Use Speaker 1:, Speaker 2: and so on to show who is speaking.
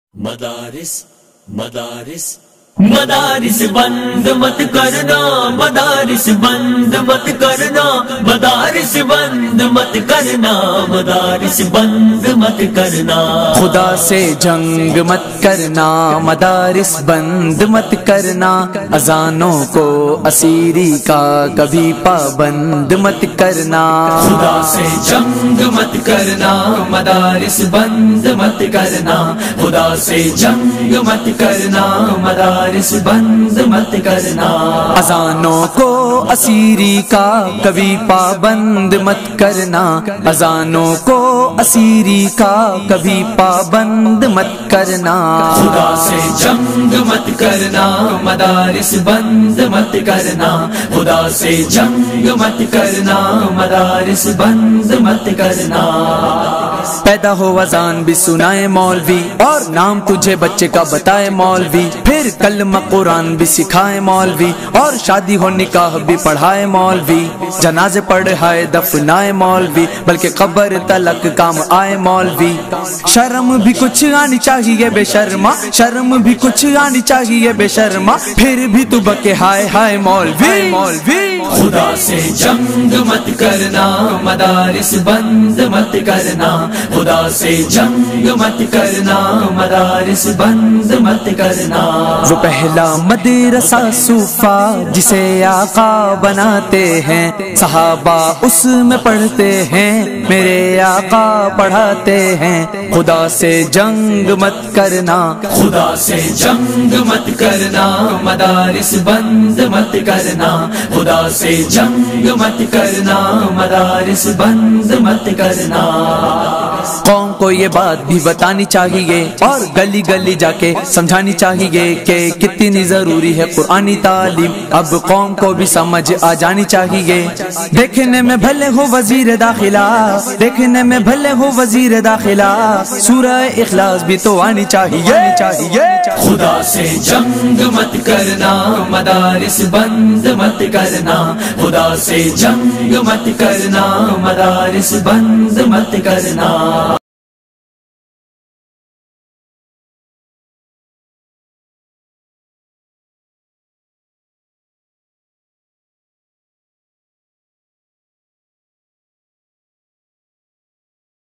Speaker 1: مدارس مدارس مدارس بند مت کرنا، مدارس بند مت کرنا، مدارس بند مت کرنا، مدارس بند مت کرنا،
Speaker 2: خدا سے جنگ مت کرنا، مدارس بند مت کرنا، اذانوں کو اسیری کا کبھی پابند مت کرنا،
Speaker 1: خدا سے جنگ مت کرنا، مدارس بند مت کرنا، خدا سے جنگ مت کرنا، مدارس بند مت کرنا،
Speaker 2: اذانوں کو اسیری کا کبھی پابند مت کرنا، اذانوں کو اسیری کا کبھی پابند مت کرنا،
Speaker 1: خدا سے جنگ مت کرنا، مدارس بند مت کرنا، خدا سے جنگ مت کرنا، مدارس بند مت کرنا،
Speaker 2: پیدا ہو اذان بھی سنائے مولوی، اور نام تجھے بچے کا بتائے مولوی، پھر کلمہ قرآن بھی سکھائے مولوی، اور شادی ہو نکاح بھی پڑھائے مولوی، جنازے پڑھائے دفنائے مولوی، بلکہ قبر تلک کام آئے مولوی، شرم بھی کچھ آنی چاہیے بے شرما، شرم بھی کچھ آنی چاہیے بے شرما، پھر بھی تو بکے ہائے ہائے مولوی مولوی،
Speaker 1: خدا سے جنگ مت کرنا، مدارس بند مت کرنا، خدا سے جنگ مت کرنا، مدارس بند مت کرنا،
Speaker 2: وہ پہلا مدرسہ صوفہ جسے آقا بناتے ہیں، صحابہ اس میں پڑھتے ہیں، میرے آقا پڑھاتے ہیں، خدا سے جنگ مت کرنا،
Speaker 1: خدا سے جنگ مت کرنا، مدارس بند مت کرنا، خدا سے جنگ مت کرنا، مدارس بند مت کرنا،
Speaker 2: قوم کو یہ بات بھی بتانی چاہیے اور گلی گلی جا کے سمجھانی چاہیے کہ کتنی ضروری ہے قرآنی تعلیم، اب قوم کو بھی سمجھ آ جانی چاہیے، دیکھنے میں بھلے ہو وزیر داخلہ، دیکھنے میں بھلے ہو وزیر داخلہ، سورہ اخلاص بھی تو آنی چاہیے،
Speaker 1: خدا سے جنگ مت کرنا، مدارس بند مت کرنا، خدا سے جنگ مت کرنا، مدارس بند مت کرنا۔